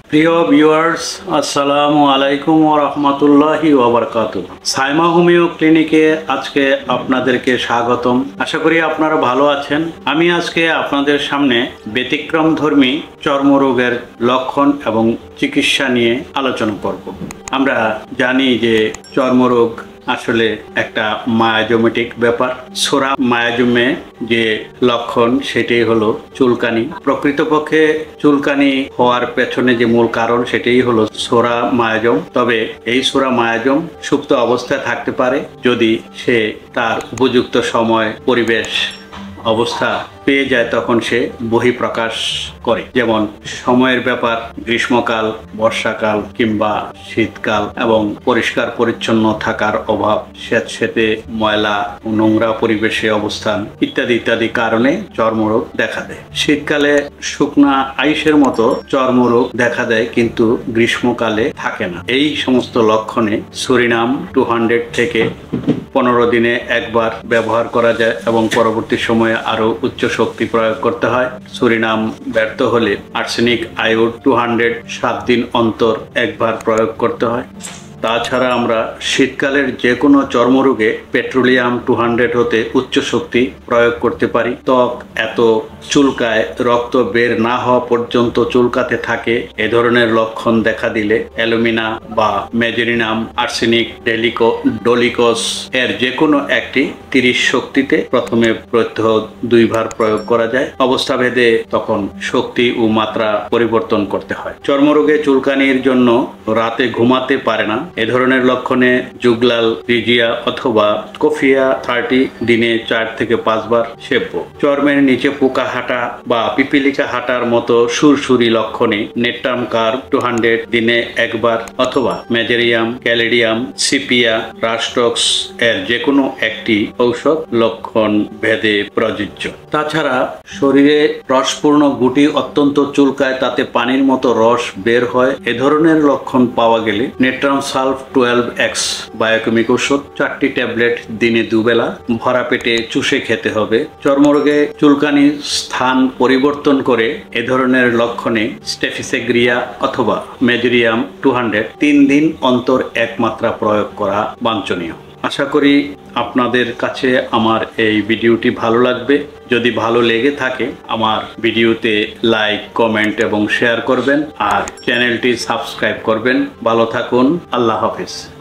প্রিয় ভিউয়ার্স, আসসালামু আলাইকুম ওয়া রাহমাতুল্লাহি ওয়া বারাকাতুহু। সাইমা হোমিও ক্লিনিকে আজকে আপনাদেরকে স্বাগতম। আশা করি আপনারা ভালো আছেন। আমি আজকে আপনাদের সামনে ব্যতিক্রমধর্মী চর্মরোগের লক্ষণ এবং চিকিৎসা নিয়ে আলোচনা করব। আমরা জানি যে চর্মরোগ আসলে একটা মায়াজমেটিক ব্যাপার। সোরা মায়াজমে যে লক্ষণ সেটাই হলো চুলকানি। প্রকৃতপক্ষে চুলকানি হওয়ার পেছনে যে মূল কারণ সেটাই হলো সোরা মায়াজম। তবে এই সোরা মায়াজম সুপ্ত অবস্থায় থাকতে পারে যদি সে তার উপযুক্ত সময় পরিবেশ অবস্থা পেয়ে যায়, তখন সে বহিঃপ্রকাশ করে। যেমন সময়ের ব্যাপার, গ্রীষ্মকাল, বর্ষাকাল কিংবা শীতকাল এবং পরিষ্কার পরিচ্ছন্ন থাকার অভাব, স্যাঁতসেঁতে ময়লা ও নোংরা পরিবেশে অবস্থান ইত্যাদি ইত্যাদি কারণে চর্মরোগ দেখা দেয়। শীতকালে শুকনা আইসের মতো চর্মরোগ দেখা দেয়, কিন্তু গ্রীষ্মকালে থাকে না। এই সমস্ত লক্ষণে সুরিনাম 200 থেকে 15 দিনে একবার ব্যবহার করা যায় এবং পরবর্তী সময়ে আরো উচ্চ শক্তি প্রয়োগ করতে হয়। সুরিনাম ব্যর্থ হলে আর্সেনিক আয়োড 200 7 দিন অন্তর একবার প্রয়োগ করতে হয়। তাছাড়া আমরা শীতকালের যে কোনো চর্মরোগে পেট্রোলিয়াম 200 হতে উচ্চ শক্তি প্রয়োগ করতে পারি। ত্বক এত চুলকায়, রক্ত বের না হওয়া পর্যন্ত চুলকাতে থাকে। এ ধরনের লক্ষণ দেখা দিলে অ্যালুমিনা বা মেজেরিনাম, আর্সেনিক, ডোলিকস এর যে কোনো একটি 30 শক্তিতে প্রথমে প্রত্যহ 2 বার প্রয়োগ করা যায়। অবস্থা ভেদে তখন শক্তি ও মাত্রা পরিবর্তন করতে হয়। চর্মরোগে চুলকানির জন্য রাতে ঘুমাতে পারে না। এ ধরনের লক্ষণে জুগলাল, রিজিয়া অথবা কফিয়া 30 দিনে 4 থেকে 5 বার সেব্য। চর্মের নিচে পোকা হাঁটা বা পিপিলিকা হাঁটার মতো সুরসুরি লক্ষণে নেট্রাম কার্ভ 200 দিনে একবার অথবা মেজেরিয়াম, ক্যালিডিয়াম, সিপিয়া, রাস্টক্স এর যে কোনো একটি ঔষধ লক্ষণ ভেদে প্রযোজ্য। তাছাড়া শরীরে রসপূর্ণ গুটি অত্যন্ত চুলকায়, তাতে পানির মতো রস বের হয়। এ ধরনের লক্ষণ পাওয়া গেলে নেট্রাম সালফ 12X বায়োকেমিক ওষুধ 4টি ট্যাবলেট দিনে 2 বেলা ভরা পেটে চুষে খেতে হবে। চর্মরোগে চুলকানি স্থান পরিবর্তন করে এ ধরনের লক্ষণে স্টেফিসেগ্রিয়া অথবা মেজেরিয়াম 200 3 দিন অন্তর এক মাত্রা প্রয়োগ করা বাঞ্ছনীয়। আশা করি আপনাদের কাছে আমার এই ভিডিওটি ভালো লাগবে। যদি ভালো লেগে থাকে আমার ভিডিওতে লাইক, কমেন্ট এবং শেয়ার করবেন আর চ্যানেলটি সাবস্ক্রাইব করবেন। ভালো থাকুন। আল্লাহ হাফেজ।